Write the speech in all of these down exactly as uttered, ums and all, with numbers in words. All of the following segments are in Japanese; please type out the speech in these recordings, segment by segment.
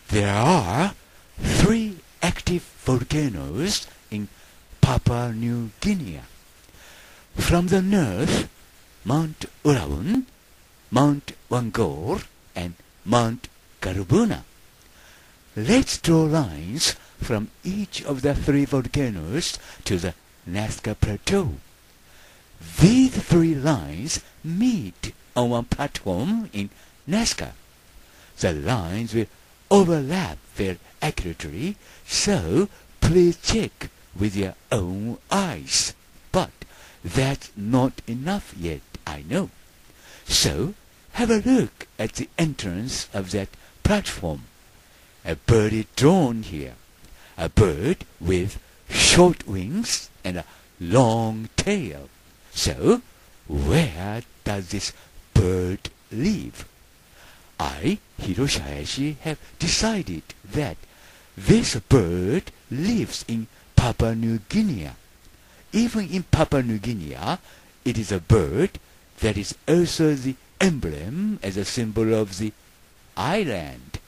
There are three active volcanoes in Papua New Guinea. From the north, Mount Uraun, Mount Wangor, and Mount Garubuna. Let's draw lines from each of the three volcanoes to the Nazca Plateau. These three lines meet on one platform in Nazca. The lines will overlap very accurately, so please check with your own eyes. But that's not enough yet, I know. So have a look at the entrance of that platform. A bird is drawn here. A bird with short wings and a long tail. So, where does this bird live? I, Hiroshi Hayashi, have decided that this bird lives in Papua New Guinea. Even in Papua New Guinea, it is a bird that is also the emblem as a symbol of the island.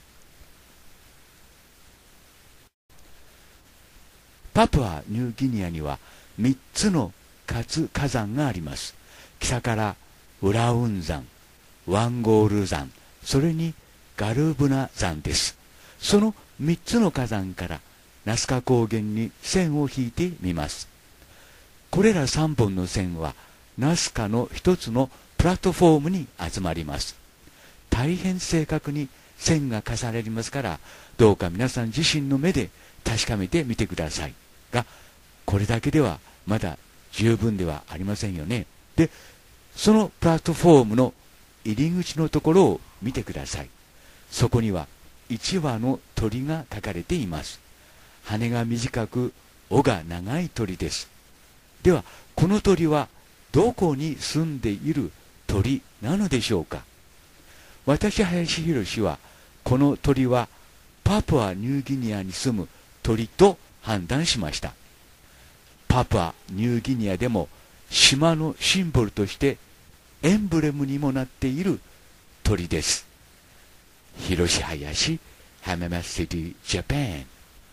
パプアニューギニアにはみっつの活火山があります。北からウラウン山、ワンゴール山、それにガルブナ山です。そのみっつの火山からナスカ高原に線を引いてみます。これらさんぼんの線はナスカの一つのプラットフォームに集まります。大変正確に線が重ねますから、どうか皆さん自身の目で確かめてみてください。が、これだけではまだ十分ではありませんよね。で、そのプラットフォームの入り口のところを見てください。そこにはいちわの鳥が描かれています。羽が短く、尾が長い鳥です。では、この鳥はどこに住んでいる鳥なのでしょうか。私、林博は、この鳥はパプアニューギニアに住む鳥と判断しました。パプアニューギニアでも島のシンボルとしてエンブレムにもなっている鳥です。広林、浜松シティ、ジャパン。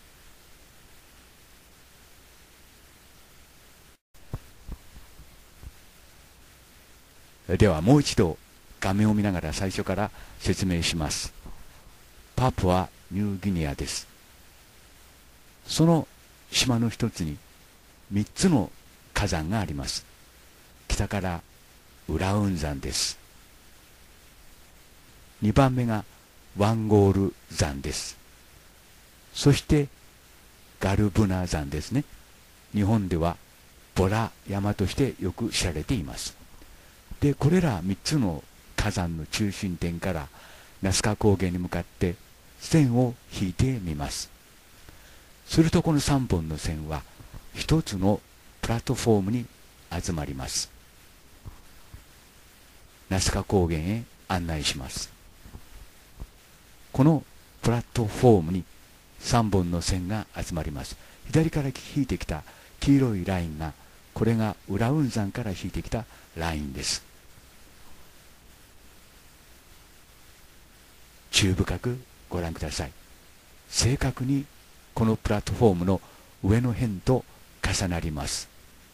ではもう一度画面を見ながら最初から説明します。パプアニューギニアです。その島の一つにみっつの火山があります。北からウラウン山です。にばんめがワンゴール山です。そしてガルブナ山ですね。日本ではボラ山としてよく知られています。で、これらみっつの火山の中心点からナスカ高原に向かって線を引いてみます。するとこのさんぼんの線は一つのプラットフォームに集まります。ナスカ高原へ案内します。このプラットフォームにさんぼんの線が集まります。左から引いてきた黄色いラインが、これがウラウン山から引いてきたラインです。注意深くご覧ください。正確にこのプラットフォームの上の辺と重なります。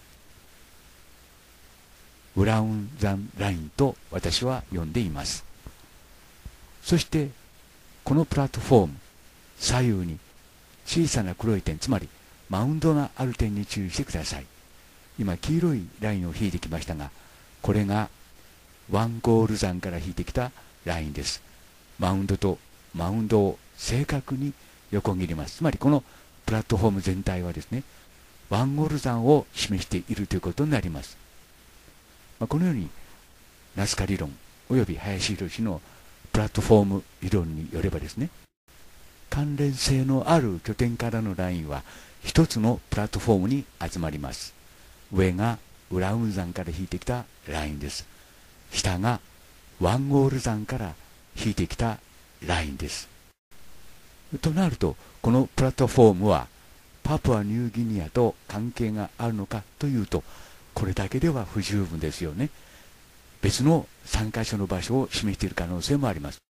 ウラウン山ラインと私は呼んでいます。そしてこのプラットフォーム左右に小さな黒い点、つまりマウンドがある点に注意してください。今黄色いラインを引いてきましたが、これがワンゴール山から引いてきたラインです。マウンドとマウンドを正確に横切ります。つまりこのプラットフォーム全体はですね、ワンゴール山を示しているということになります。まあ、このようにナスカ理論および林博のプラットフォーム理論によればですね、関連性のある拠点からのラインは一つのプラットフォームに集まります。上がウラウン山から引いてきたラインです。下がワンゴール山から引いてきたラインです。となると、このプラットフォームはパプアニューギニアと関係があるのかというと、これだけでは不十分ですよね。別のさんかしょの場所を示している可能性もあります。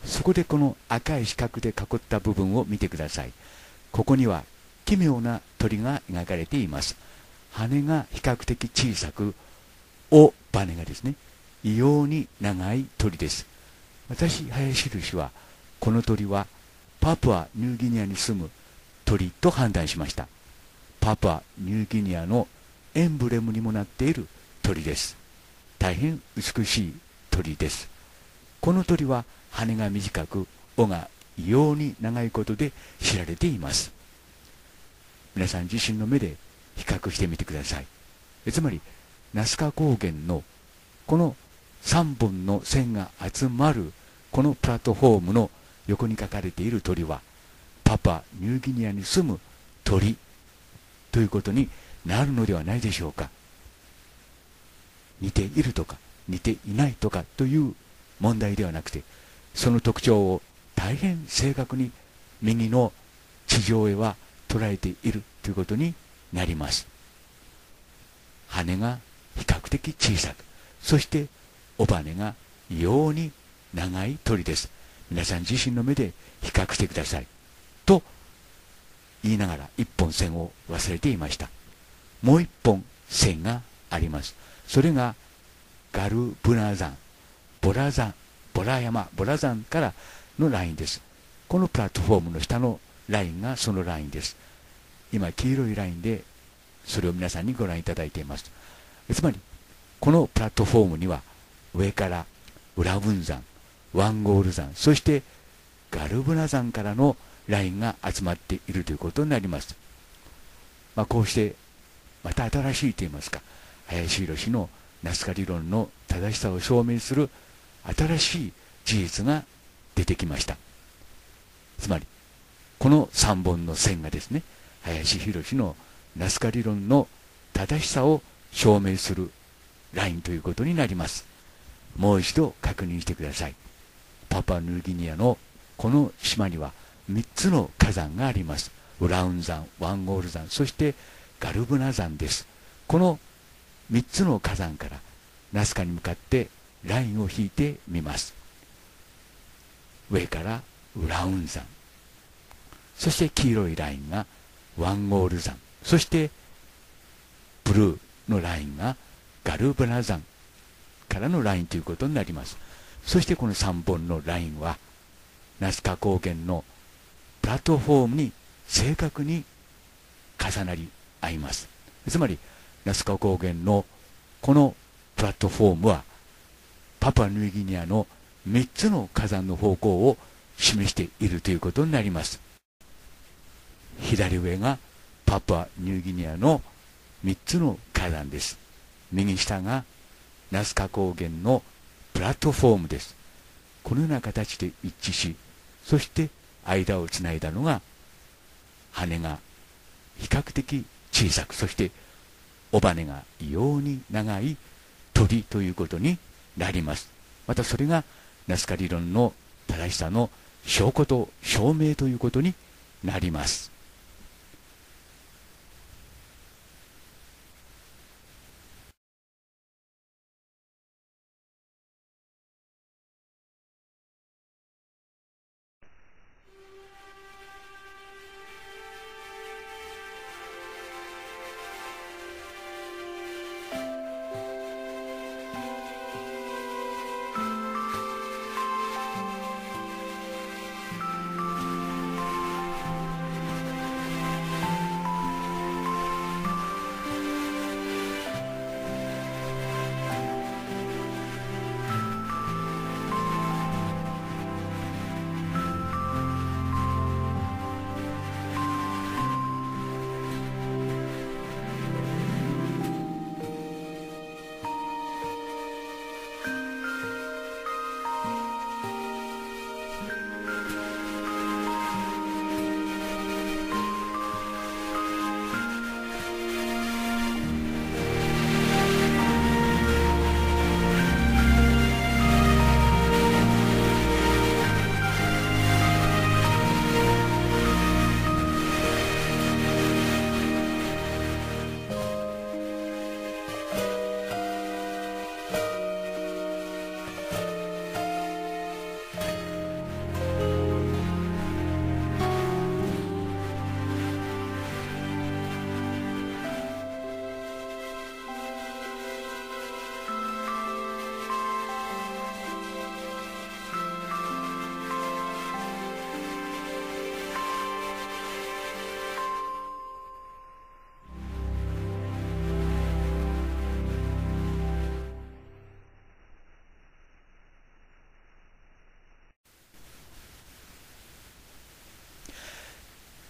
そこでこの赤い四角で囲った部分を見てください。ここには奇妙な鳥が描かれています。羽が比較的小さく、尾羽がですね、異様に長い鳥です。私、林印はこの鳥はパプアニューギニアに住む鳥と判断しました。パプアニューギニアのエンブレムにもなっている鳥です。大変美しい鳥です。この鳥は羽が短く、尾が異様に長いことで知られています。皆さん自身の目で比較してみてください。つまりナスカ高原のこのさんぼんの線が集まるこのプラットフォームの横に書かれている鳥はパプアニューギニアに住む鳥ということになるのではないでしょうか。似ているとか似ていないとかという問題ではなくて、その特徴を大変正確に右の地上絵は捉えているということになります。羽が比較的小さく、そして尾羽が異様に長い鳥です。皆さん自身の目で比較してくださいと言いながら一本線を忘れていました。もう一本線があります。それがガルブナ山、ボラ山、ボラ山、ボラ山からのラインです。このプラットフォームの下のラインがそのラインです。今黄色いラインでそれを皆さんにご覧いただいています。つまりこのプラットフォームには上からウラブン山、ワンゴール山、そしてガルブナ山からのラインが集まっているということになります。まあ、こうしてまた新しいといいますか、林博のナスカ理論の正しさを証明する新しい事実が出てきました。つまりこのさんぼんの線がですね、林博のナスカ理論の正しさを証明するラインということになります。もう一度確認してください。パプアニューギニアのこの島にはみっつの火山があります。ウラウン山、ワンゴール山、そしてガルブナ山です。このみっつの火山からナスカに向かってラインを引いてみます。上からウラウン山、そして黄色いラインがワンゴール山、そしてブルーのラインがガルブナ山からのラインということになります。そしてこのさんぼんのラインはナスカ高原のプラットフォームに正確に重なり合います。つまりナスカ高原のこのプラットフォームはパプアニューギニアのみっつの火山の方向を示しているということになります。左上がパプアニューギニアのみっつの火山です。右下がナスカ高原のプラットフォームです。このような形で一致し、そして間をつないだのが羽が比較的小さく、そして尾羽が異様に長い鳥ということになります。またそれがナスカ理論の正しさの証拠と証明ということになります。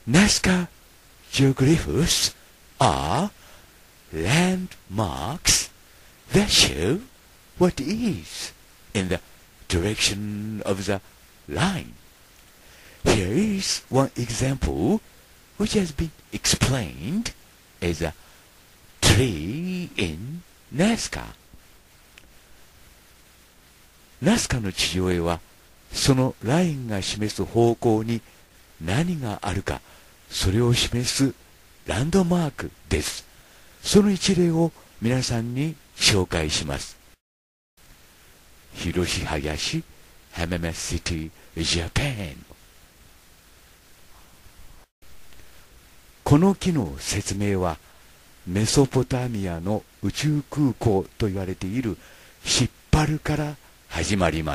Nazca geoglyphs are landmarks that show what is in the direction of the line. Here is one example which has been explained as a tree in Nazca. ナスカの地上絵はそのラインが示す方向に何があるか、それを示すランドマークです。その一例を皆さんに紹介します。広し林、浜松シティ、ジャパン。この木の説明はメソポタミアの宇宙空港と言われているシッパルから始まります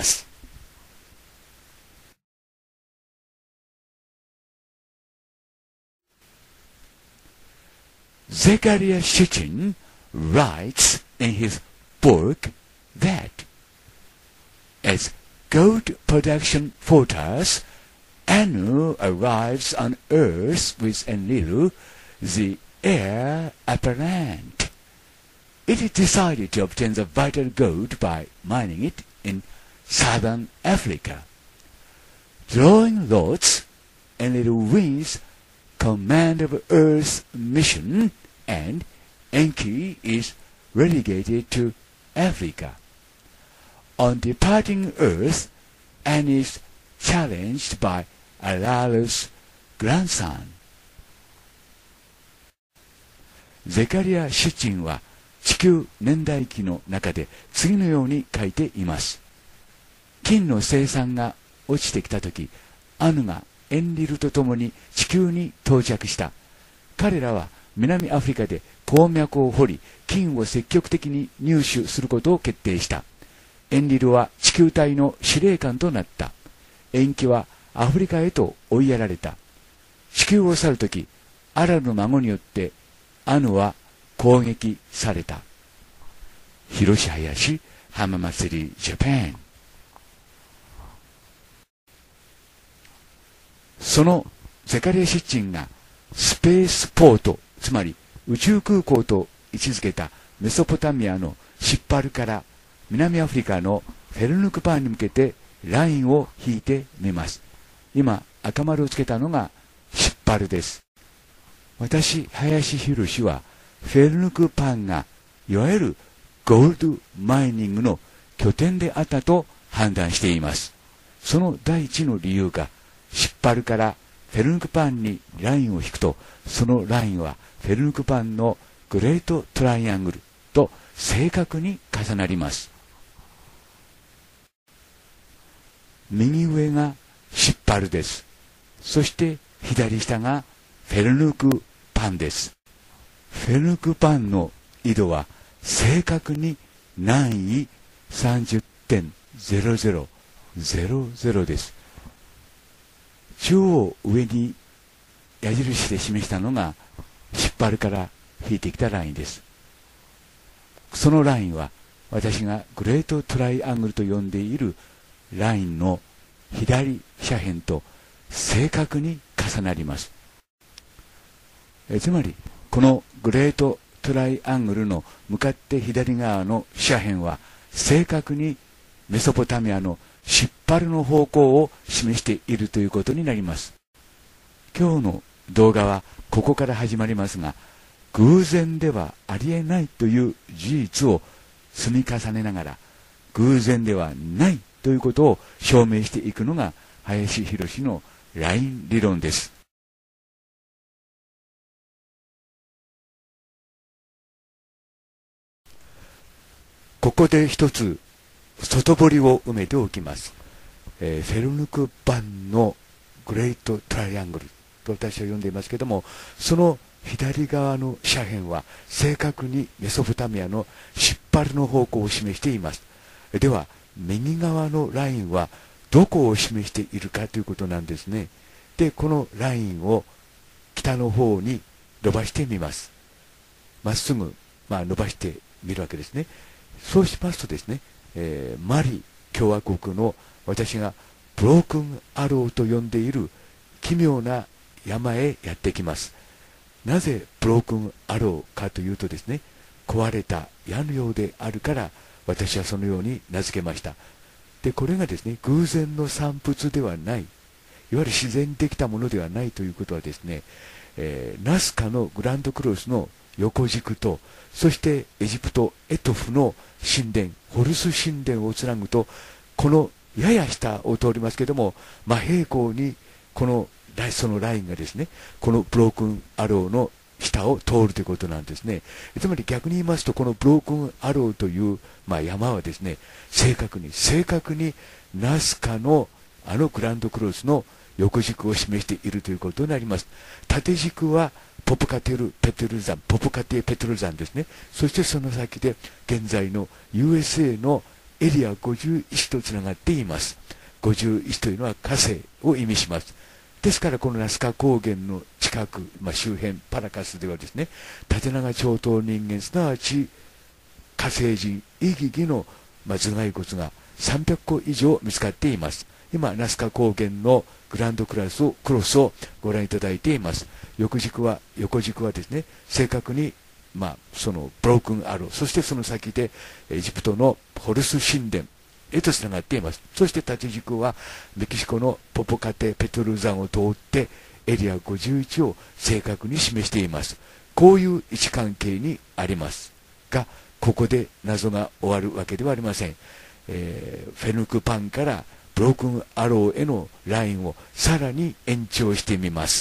。Zecharia Sitchin writes in his book that as gold production falters, Anu arrives on Earth with Enlil, the heir apparent. It is decided to obtain the vital gold by mining it in southern Africa. Drawing lots, Enlil wins command of Earth's mission, and Enki is relegated to Africa. On departing Earth, Anu is challenged by Alalu's grandson. ゼカリア・シュチンは地球年代記の中で次のように書いています。金の生産が落ちてきたとき、アヌがエンリルと共に地球に到着した。彼らは南アフリカで鉱脈を掘り、金を積極的に入手することを決定した。エンリルは地球隊の司令官となった。延期はアフリカへと追いやられた。地球を去るとき、アラの孫によってアヌは攻撃された。広し林、浜祭り、ジャパン。そのゼカリア・シッチンがスペースポート、つまり宇宙空港と位置づけたメソポタミアのシッパルから南アフリカのフェルヌクパンに向けてラインを引いてみます。今赤丸をつけたのがシッパルです。私、林博はフェルヌクパンがいわゆるゴールドマイニングの拠点であったと判断しています。その第一の理由がシッパルからフェルヌクパンにラインを引くと、そのラインはフェルヌクパンのグレートトライアングルと正確に重なります。右上がシッパルです。そして左下がフェルヌクパンです。フェルヌクパンの緯度は正確に南緯 さんじゅってんゼロゼロゼロゼロ です。中央上に矢印で示したのがシッパルから引いてきたラインです。そのラインは私がグレートトライアングルと呼んでいるラインの左斜辺と正確に重なります。えつまりこのグレートトライアングルの向かって左側の斜辺は正確にメソポタミアのシッパルの方向を示しているということになります。今日の動画はここから始まりますが、偶然ではありえないという事実を積み重ねながら、偶然ではないということを証明していくのが林博のライン理論です。ここで一つ外堀を埋めておきます。えー、フェルヌクパンのグレートトライアングルと私は呼んでいますけれども、その左側の斜辺は正確にメソポタミアのシッパルの方向を示しています。では右側のラインはどこを示しているかということなんですね。でこのラインを北の方に伸ばしてみます。まっすぐ、まあ、伸ばしてみるわけですね。そうしますとですね、えー、マリ共和国の私がブロークンアローと呼んでいる奇妙な山へやってきます。なぜブロークンアローかというとですね、壊れた矢のようであるから私はそのように名付けました。でこれがですね、偶然の産物ではない、いわゆる自然にできたものではないということはですね、えー、ナスカのグランドクロスの横軸と、そしてエジプトエトフの神殿、ホルス神殿をつなぐと、このやや下を通りますけども、真平行にこのそのラインがですね、このブロークンアローの下を通るということなんですね。つまり逆に言いますと、このブロークンアローという、まあ、山はですね、正確に正確にナスカのあのグランドクロスの横軸を示しているということになります。縦軸はポプカテルペトル山、ポプカテペトル山ですね。そしてその先で現在の ユーエスエー のエリアごじゅういちとつながっています。ごじゅういちというのは火星を意味します。ですからこのナスカ高原の近く、まあ、周辺パラカスではですね、縦長長頭人間、すなわち火星人イギギの、まあ、頭蓋骨がさんびゃっこ以上見つかっています。今ナスカ高原のグランドクラスをクロスをご覧いただいています。横軸は横軸はですね、正確に、まあ、そのブロークンアロー、そしてその先でエジプトのホルス神殿へとつながっています。そして縦軸はメキシコのポポカテペトル山を通ってエリアごじゅういちを正確に示しています。こういう位置関係にありますが、ここで謎が終わるわけではありません。えー、フェヌクパンからブロークンアローへのラインをさらに延長してみます。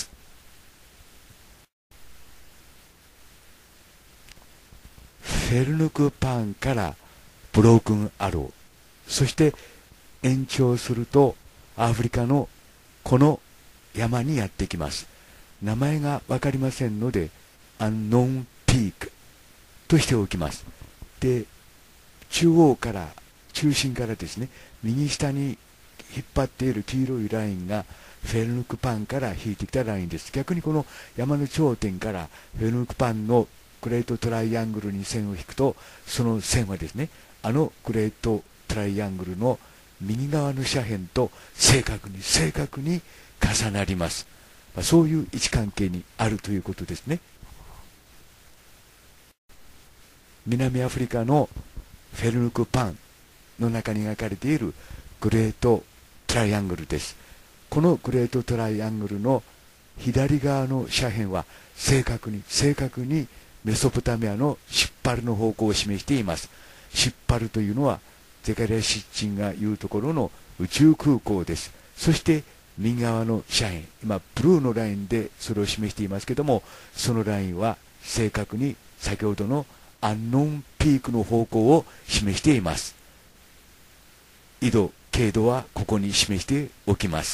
フェルヌクパンからブロークンアロー、そして延長するとアフリカのこの山にやってきます。名前が分かりませんのでアンノンピークとしておきます。で中央から中心からですね、右下に引っ張っている黄色いラインがフェルヌクパンから引いてきたラインです。逆にこの山の頂点からフェルヌクパンのグレートトライアングルに線を引くと、その線はですね、あのグレートトライアングルの右側の斜辺と正確に正確に重なります。まあ、そういう位置関係にあるということですね。南アフリカのフェルヌクパンの中に描かれているグレートトライアングルです。このグレートトライアングルの左側の斜辺は正確に正確にメソポタミアのシッパルの方向を示しています。シッパルというのはゼカリア・シッチンが言うところの宇宙空港です。そして右側の斜辺、今ブルーのラインでそれを示していますけども、そのラインは正確に先ほどのアンノンピークの方向を示しています。緯度経度はここに示しておきます。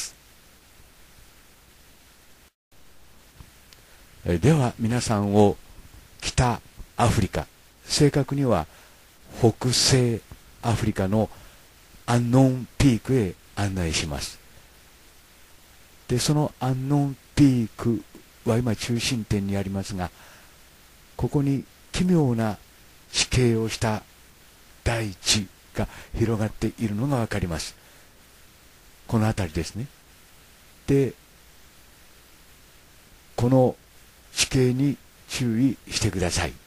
では皆さんを北アフリカ、正確には北西アフリカのアンノンピークへ案内します。でそのアンノンピークは今中心点にありますが、ここに奇妙な地形をした大地が広がっているのが分かります。この辺りですね。でこの地形に注意してください。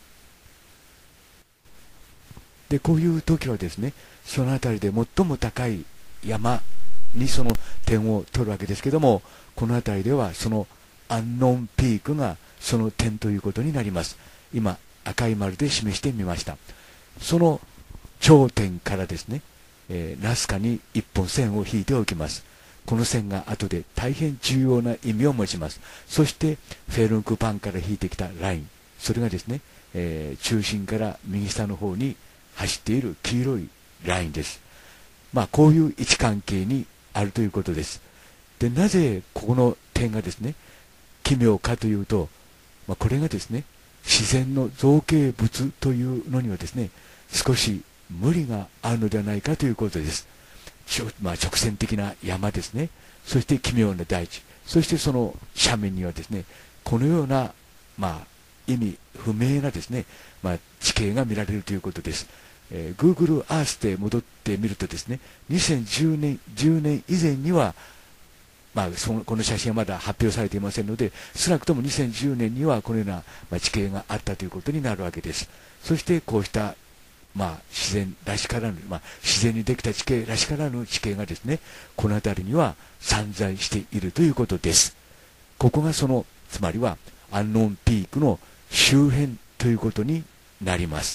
でこういう時はですね、その辺りで最も高い山にその点を取るわけですけども、この辺りではそのアンノンピークがその点ということになります。今赤い丸で示してみました。その頂点からですね、えー、ナスカに一本線を引いておきます。この線が後で大変重要な意味を持ちます。そしてフェルンクパンから引いてきたライン、それがですね、えー、中心から右下の方に走っている黄色いラインです。まあこういう位置関係にあるということです。でなぜここの点がですね奇妙かというと、まあ、これがですね自然の造形物というのにはですね少し無理があるのではないかということです。まあ、直線的な山ですね、そして奇妙な大地、そしてその斜面にはですねこのような、まあ、意味不明なですね、まあ、地形が見られるということです。えー、Google Earth で戻ってみるとですねにせんじゅうねん、じゅうねん以前にはまあ、そのこの写真はまだ発表されていませんので、少なくともにせんじゅうねんにはこのような、まあ、地形があったということになるわけです。そしてこうした、まあ、自然らしからぬ、まあ、自然にできた地形らしからぬ地形がですね、この辺りには散在しているということです。ここがその、つまりはアンノンピークの周辺ということになります。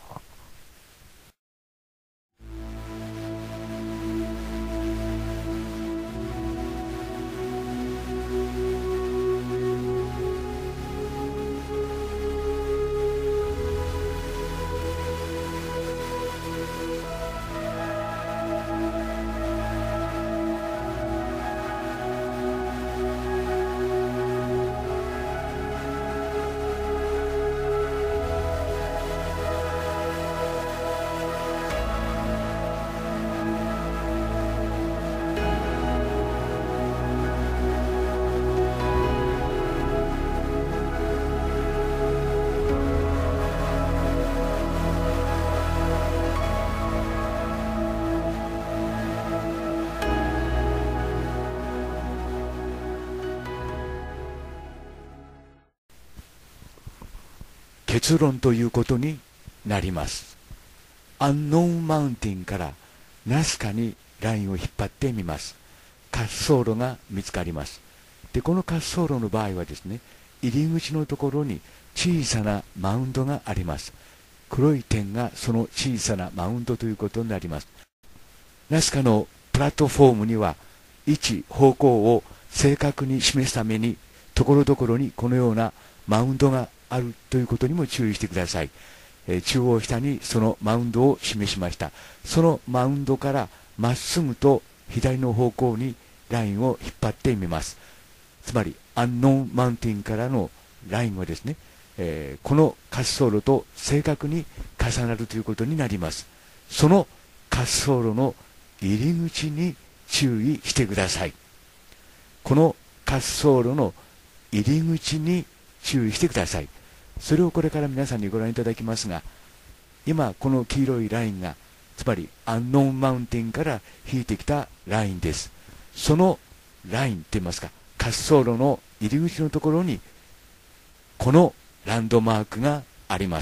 結論ということになります。アンノーンマウンテンからナスカにラインを引っ張ってみます。滑走路が見つかります。で、この滑走路の場合はですね、入り口のところに小さなマウンドがあります。黒い点がその小さなマウンドということになります。ナスカのプラットフォームには位置、方向を正確に示すために、ところどころにこのようなマウンドがあるということにも注意してください。えー、中央下にそのマウンドを示しました。そのマウンドからまっすぐと左の方向にラインを引っ張ってみます。つまりアンノーンマウンテンからのラインはですね、えー、この滑走路と正確に重なるということになります。その滑走路の入り口に注意してください。この滑走路の入り口に注意してください。それをこれから皆さんにご覧いただきますが、今この黄色いラインがつまりアンノーンマウンテンから引いてきたラインです。そのラインといいますか、滑走路の入り口のところにこのランドマークがあります。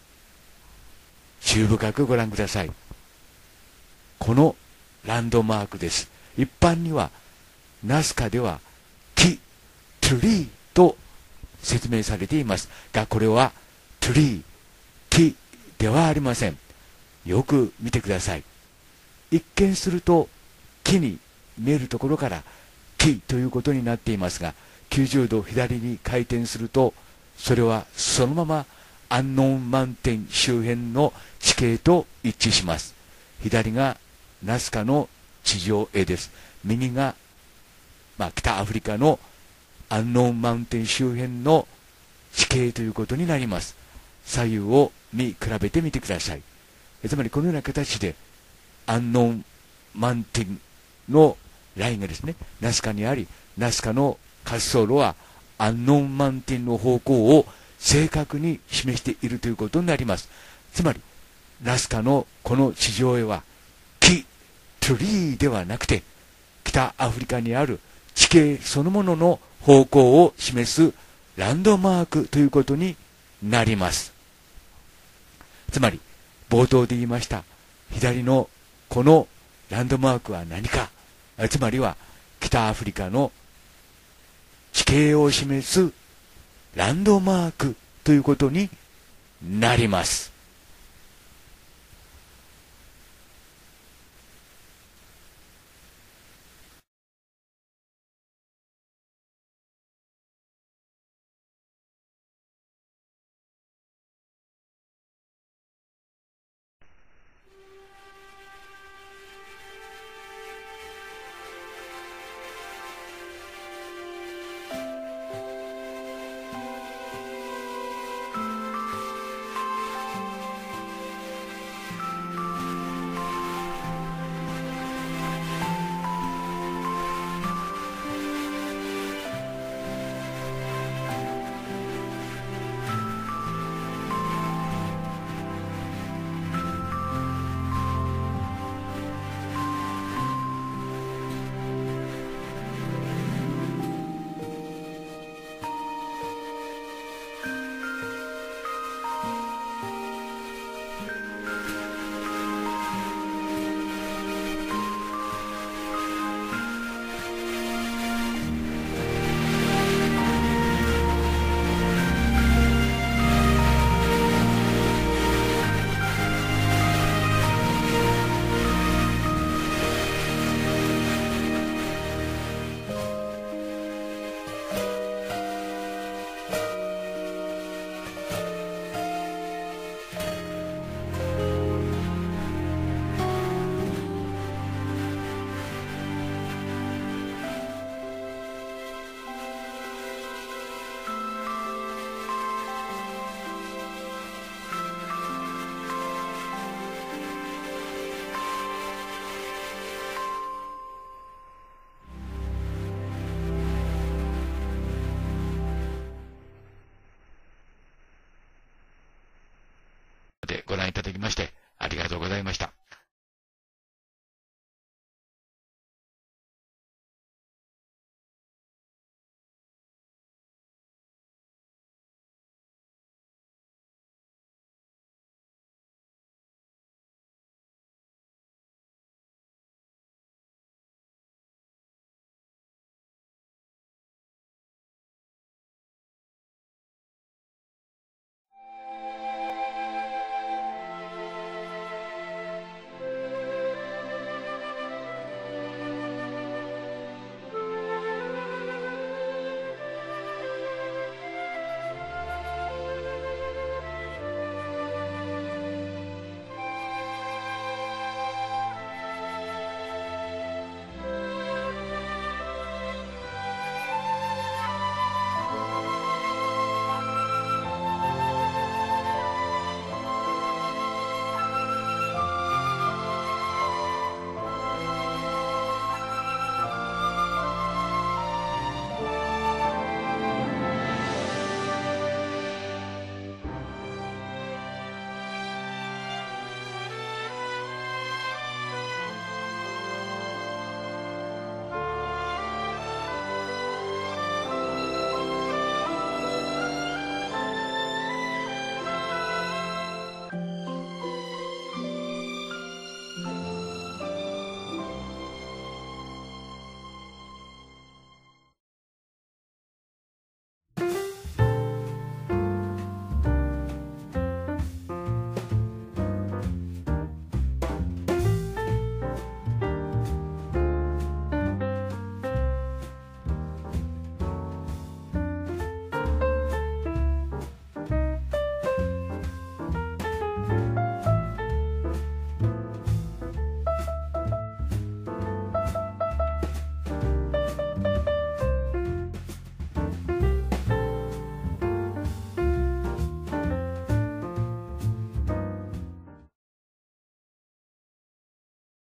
注意深くご覧ください。このランドマークです。一般にはナスカでは木、トゥリーと説明されていますが、これはトゥリー、木ではありません。よく見てください。一見すると木に見えるところから木ということになっていますが、きゅうじゅうど左に回転するとそれはそのままアンノーンマウンテン周辺の地形と一致します。左がナスカの地上絵です。右が、まあ、北アフリカのアンノーンマウンテン周辺の地形ということになります。左右を見比べてみてください。つまりこのような形でアンノーンマウンテンのラインがですね、ナスカにあり、ナスカの滑走路はアンノーンマウンテンの方向を正確に示しているということになります。つまりナスカのこの地上絵は木、トゥリーではなくて、北アフリカにある地形そのものの方向を示すランドマークということになります。つまり冒頭で言いました左のこのランドマークは何か、つまりは北アフリカの地形を示すランドマークということになります。